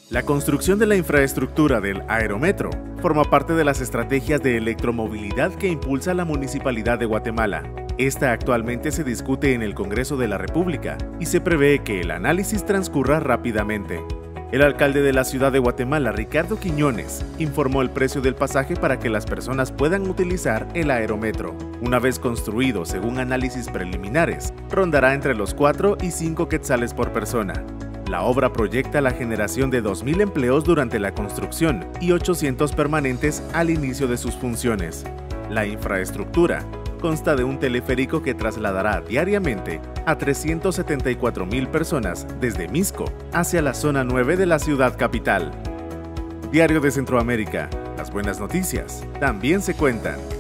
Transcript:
La construcción de la infraestructura del Aerometro forma parte de las estrategias de electromovilidad que impulsa la Municipalidad de Guatemala. Esta actualmente se discute en el Congreso de la República y se prevé que el análisis transcurra rápidamente. El alcalde de la ciudad de Guatemala, Ricardo Quiñones, informó el precio del pasaje para que las personas puedan utilizar el Aerometro. Una vez construido, según análisis preliminares, rondará entre los 4 y 5 quetzales por persona. La obra proyecta la generación de 2.000 empleos durante la construcción y 800 permanentes al inicio de sus funciones. La infraestructura consta de un teleférico que trasladará diariamente a 374.000 personas desde Misco hacia la zona 9 de la ciudad capital. Diario de Centroamérica. Las buenas noticias también se cuentan.